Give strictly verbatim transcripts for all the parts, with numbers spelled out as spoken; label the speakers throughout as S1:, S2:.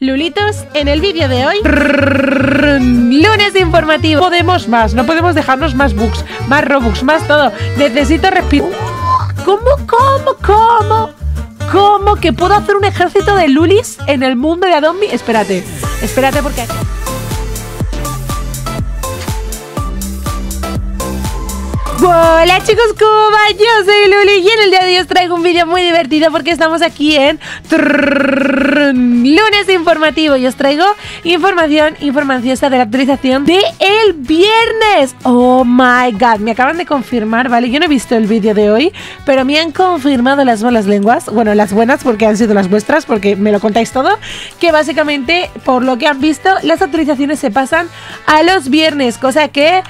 S1: Lulitos, en el vídeo de hoy, lunes informativo. Podemos más, no podemos dejarnos más bugs, más robux, más todo. Necesito respirar. ¿Cómo, cómo, cómo? ¿Cómo que puedo hacer un ejército de lulis en el mundo de Adobe? Espérate, espérate porque... Hola chicos, ¿cómo va? Yo soy Luli y en el día de hoy os traigo un vídeo muy divertido porque estamos aquí en lunes informativo y os traigo información, información de la actualización de el viernes. Oh my god, me acaban de confirmar, ¿vale? Yo no he visto el vídeo de hoy, pero me han confirmado las malas lenguas, bueno, las buenas porque han sido las vuestras, porque me lo contáis todo, que básicamente, por lo que han visto, las actualizaciones se pasan a los viernes, cosa que...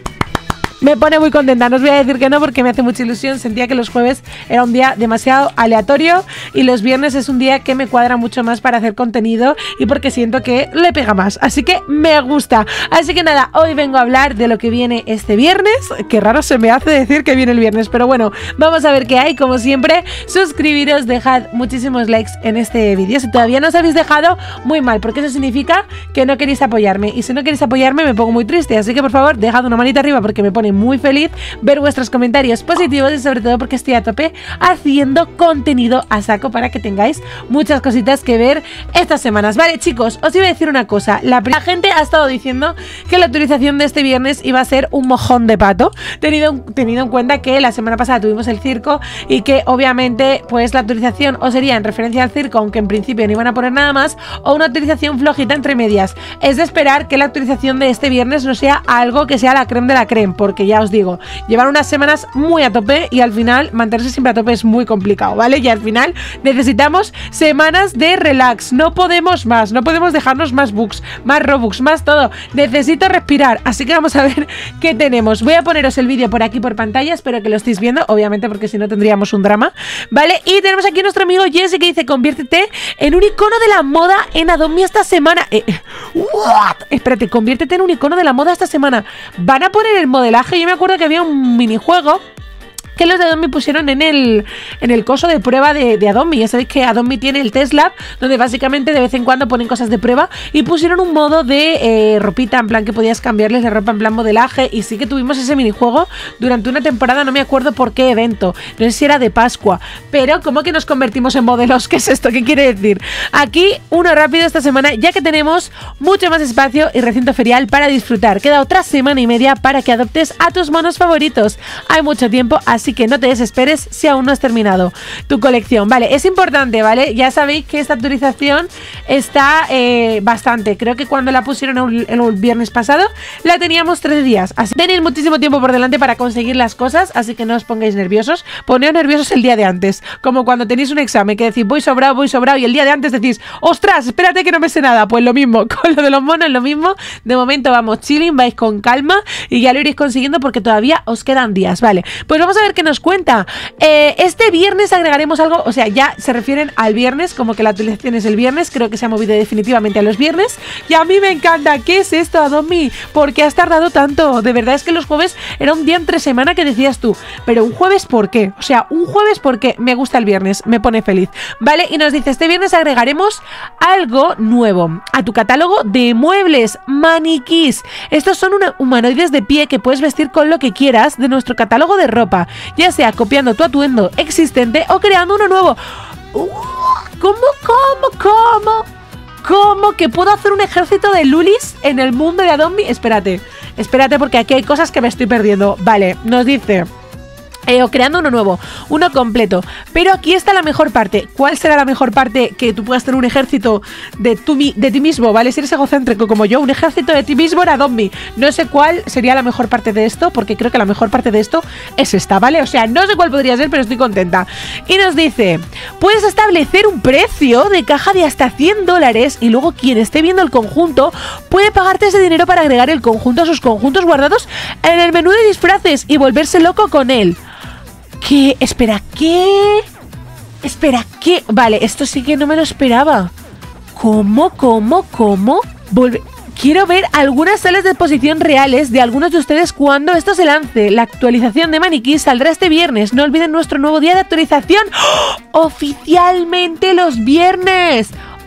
S1: me pone muy contenta, no os voy a decir que no porque me hace mucha ilusión. Sentía que los jueves era un día demasiado aleatorio y los viernes es un día que me cuadra mucho más para hacer contenido y porque siento que le pega más, así que me gusta. Así que nada, hoy vengo a hablar de lo que viene este viernes. Qué raro se me hace decir que viene el viernes, pero bueno, vamos a ver qué hay. Como siempre, suscribiros, dejad muchísimos likes en este vídeo. Si todavía no os habéis dejado, muy mal, porque eso significa que no queréis apoyarme y si no queréis apoyarme me pongo muy triste, así que por favor, dejad una manita arriba porque me pone muy feliz ver vuestros comentarios positivos y sobre todo porque estoy a tope haciendo contenido a saco para que tengáis muchas cositas que ver estas semanas. Vale chicos, os iba a decir una cosa. La, la gente ha estado diciendo que la actualización de este viernes iba a ser un mojón de pato, tenido, tenido en cuenta que la semana pasada tuvimos el circo y que obviamente pues la actualización o sería en referencia al circo, aunque en principio no iban a poner nada más, o una actualización flojita entre medias. Es de esperar que la actualización de este viernes no sea algo que sea la creme de la creme, porque ya os digo, Digo, llevar unas semanas muy a tope y al final mantenerse siempre a tope es muy complicado, ¿vale? Y al final necesitamos semanas de relax, no podemos más, no podemos dejarnos más bugs, más robux, más todo, necesito respirar, así que vamos a ver qué tenemos. Voy a poneros el vídeo por aquí por pantalla, espero que lo estéis viendo, obviamente porque si no tendríamos un drama, ¿vale? Y tenemos aquí a nuestro amigo Jesse que dice, conviértete en un icono de la moda en Adobe esta semana. Eh, ¿what? Espérate, conviértete en un icono de la moda esta semana. ¿Van a poner el modelaje? Yo me acuerdo que había un minijuego que los de Adobe pusieron en el, en el coso de prueba de, de Adobe. Ya sabéis que Adobe tiene el Test Lab, donde básicamente de vez en cuando ponen cosas de prueba y pusieron un modo de eh, ropita, en plan que podías cambiarles de ropa en plan modelaje y sí que tuvimos ese minijuego durante una temporada, no me acuerdo por qué evento, no sé si era de Pascua, pero ¿cómo que nos convertimos en modelos? ¿Qué es esto? ¿Qué quiere decir? Aquí uno rápido esta semana, ya que tenemos mucho más espacio y recinto ferial para disfrutar. Queda otra semana y media para que adoptes a tus monos favoritos. Hay mucho tiempo, así que no te desesperes si aún no has terminado tu colección. Vale, es importante, ¿vale? Ya sabéis que esta actualización está eh, bastante. Creo que cuando la pusieron el, el viernes pasado la teníamos tres días. Así tenéis muchísimo tiempo por delante para conseguir las cosas, así que no os pongáis nerviosos. Poneos nerviosos el día de antes, como cuando tenéis un examen que decís voy sobrado, voy sobrado y el día de antes decís ostras, espérate que no me sé nada. Pues lo mismo, con lo de los monos lo mismo. De momento vamos chilling, vais con calma y ya lo iréis consiguiendo porque todavía os quedan días. Vale, pues vamos a ver qué nos cuenta. Eh, este viernes agregaremos algo, o sea, ya se refieren al viernes, como que la actualización es el viernes, creo que se ha movido definitivamente a los viernes y a mí me encanta. ¿Qué es esto, Adobe? ¿Por qué has tardado tanto? De verdad es que los jueves era un día entre semana que decías tú, pero un jueves ¿por qué? O sea, un jueves porque me gusta el viernes, me pone feliz, ¿vale? Y nos dice, este viernes agregaremos algo nuevo a tu catálogo de muebles, maniquís. Estos son una, humanoides de pie que puedes vestir con lo que quieras de nuestro catálogo de ropa, ya sea copiando tu atuendo existente o creando uno nuevo. Uh, ¿Cómo, cómo, cómo? ¿Cómo que puedo hacer un ejército de lulis en el mundo de Adobe? Espérate, espérate porque aquí hay cosas que me estoy perdiendo. Vale, nos dice... Eh, o creando uno nuevo, uno completo. Pero aquí está la mejor parte. ¿Cuál será la mejor parte? Que tú puedas tener un ejército de, tu, de ti mismo, ¿vale? Si eres egocéntrico como yo, un ejército de ti mismo en Adobe. No sé cuál sería la mejor parte de esto, porque creo que la mejor parte de esto es esta, ¿vale? O sea, no sé cuál podría ser, pero estoy contenta. Y nos dice, puedes establecer un precio de caja de hasta cien dólares y luego quien esté viendo el conjunto puede pagarte ese dinero para agregar el conjunto a sus conjuntos guardados en el menú de disfraces y volverse loco con él. ¿Qué? Espera, ¿qué? Espera, ¿qué? Vale, esto sí que no me lo esperaba. ¿Cómo? ¿Cómo? ¿Cómo? Volve... Quiero ver algunas salas de exposición reales de algunos de ustedes cuando esto se lance. La actualización de maniquí saldrá este viernes. No olviden nuestro nuevo día de actualización. ¡Oh! Oficialmente los viernes.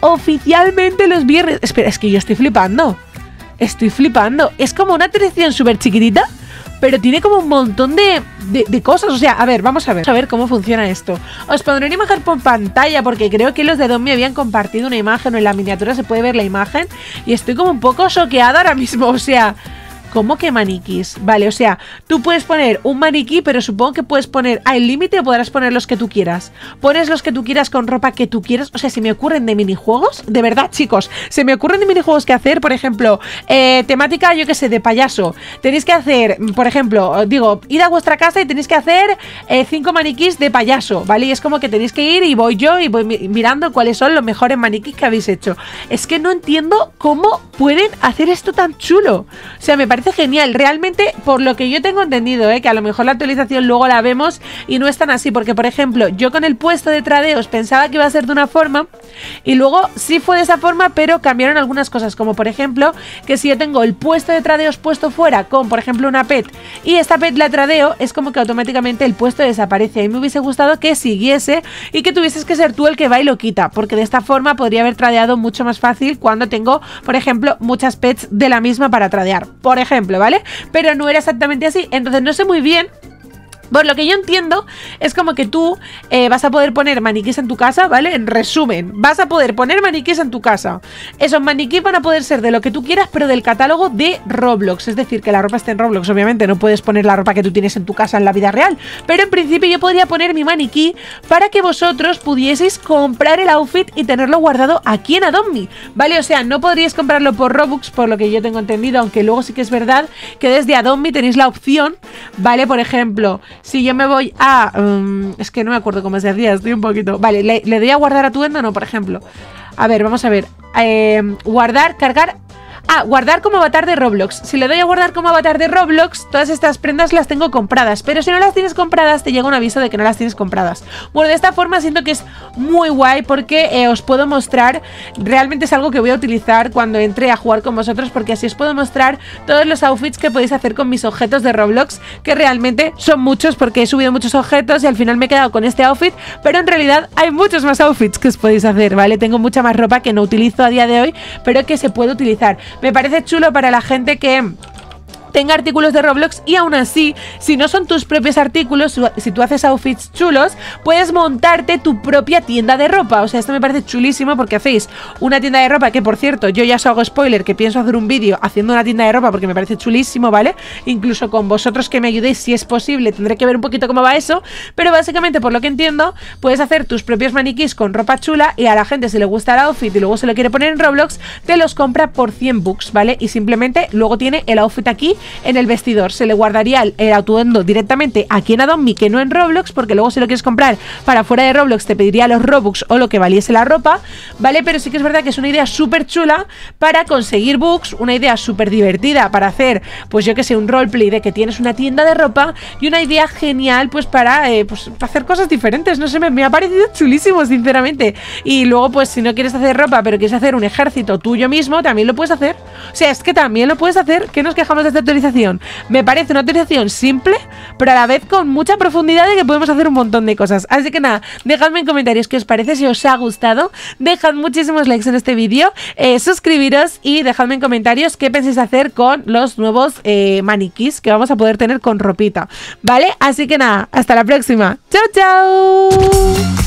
S1: oficialmente los viernes. Espera, es que yo estoy flipando. Estoy flipando. Es como una actualización súper chiquitita, pero tiene como un montón de, de, de cosas. O sea, a ver, vamos a ver. Vamos a ver cómo funciona esto. Os pondré una imagen por pantalla porque creo que los de Don me habían compartido una imagen o en la miniatura se puede ver la imagen. Y estoy como un poco choqueada ahora mismo. O sea... ¿Cómo que maniquís? Vale, o sea, tú puedes poner un maniquí, pero supongo que puedes poner al límite o podrás poner los que tú quieras. Pones los que tú quieras con ropa que tú quieras. O sea, se me ocurren de minijuegos. De verdad, chicos, se me ocurren de minijuegos que hacer. Por ejemplo, eh, temática, yo qué sé, de payaso. Tenéis que hacer, por ejemplo, digo, id a vuestra casa y tenéis que hacer eh, cinco maniquís de payaso, ¿vale? Y es como que tenéis que ir y voy yo y voy mirando cuáles son los mejores maniquís que habéis hecho. Es que no entiendo cómo pueden hacer esto tan chulo. O sea, me parece genial, realmente, por lo que yo tengo entendido, ¿eh? Que a lo mejor la actualización luego la vemos y no es tan así, porque por ejemplo, yo con el puesto de tradeos pensaba que iba a ser de una forma y luego sí fue de esa forma, pero cambiaron algunas cosas, como por ejemplo, que si yo tengo el puesto de tradeos puesto fuera con, por ejemplo, una pet y esta pet la tradeo, es como que automáticamente el puesto desaparece. Y me hubiese gustado que siguiese y que tuvieses que ser tú el que va y lo quita, porque de esta forma podría haber tradeado mucho más fácil cuando tengo, por ejemplo, muchas pets de la misma para tradear, por ejemplo, ¿vale? Pero no era exactamente así, entonces no sé muy bien. Por lo que yo entiendo, es como que tú eh, vas a poder poner maniquís en tu casa, ¿vale? En resumen, vas a poder poner maniquís en tu casa. Esos maniquís van a poder ser de lo que tú quieras, pero del catálogo de Roblox. Es decir, que la ropa esté en Roblox. Obviamente no puedes poner la ropa que tú tienes en tu casa en la vida real, pero en principio yo podría poner mi maniquí para que vosotros pudieseis comprar el outfit y tenerlo guardado aquí en Adopt Me, ¿vale? O sea, no podríais comprarlo por Robux, por lo que yo tengo entendido, aunque luego sí que es verdad que desde Adopt Me tenéis la opción, ¿vale? Por ejemplo, si yo me voy a... Um, es que no me acuerdo cómo se hacía, estoy un poquito... Vale, le, le doy a guardar a tu endo, no, por ejemplo. A ver, vamos a ver. Eh, guardar, cargar... Ah, guardar como avatar de Roblox. Si le doy a guardar como avatar de Roblox, todas estas prendas las tengo compradas, pero si no las tienes compradas te llega un aviso de que no las tienes compradas. Bueno, de esta forma siento que es muy guay porque eh, os puedo mostrar, realmente es algo que voy a utilizar cuando entre a jugar con vosotros, porque así os puedo mostrar todos los outfits que podéis hacer con mis objetos de Roblox, que realmente son muchos porque he subido muchos objetos y al final me he quedado con este outfit, pero en realidad hay muchos más outfits que os podéis hacer, ¿vale? Tengo mucha más ropa que no utilizo a día de hoy, pero que se puede utilizar. Me parece chulo para la gente que tenga artículos de Roblox y aún así, si no son tus propios artículos, si tú haces outfits chulos, puedes montarte tu propia tienda de ropa. O sea, esto me parece chulísimo porque hacéis una tienda de ropa que, por cierto, yo ya os hago spoiler que pienso hacer un vídeo haciendo una tienda de ropa porque me parece chulísimo, ¿vale? Incluso con vosotros que me ayudéis, si es posible, tendré que ver un poquito cómo va eso, pero básicamente, por lo que entiendo, puedes hacer tus propios maniquís con ropa chula y a la gente, si le gusta el outfit y luego se lo quiere poner en Roblox, te los compra por cien bucks, ¿vale? Y simplemente luego tiene el outfit aquí en el vestidor. Se le guardaría el, el atuendo directamente aquí en Adopt Me, que no en Roblox, porque luego si lo quieres comprar para fuera de Roblox te pediría los Robux o lo que valiese la ropa, ¿vale? Pero sí que es verdad que es una idea súper chula para conseguir bucks, una idea súper divertida para hacer, pues yo que sé, un roleplay de que tienes una tienda de ropa y una idea genial pues para, eh, pues, para hacer cosas diferentes. No sé, me, me ha parecido chulísimo, sinceramente. Y luego pues si no quieres hacer ropa pero quieres hacer un ejército tuyo mismo, también lo puedes hacer. O sea, es que también lo puedes hacer. ¿Qué nos quejamos de esta actualización? Me parece una utilización simple, pero a la vez con mucha profundidad de que podemos hacer un montón de cosas. Así que nada, dejadme en comentarios qué os parece, si os ha gustado. Dejad muchísimos likes en este vídeo, eh, suscribiros y dejadme en comentarios qué pensáis hacer con los nuevos eh, maniquís que vamos a poder tener con ropita, ¿vale? Así que nada, hasta la próxima. ¡Chao, chao!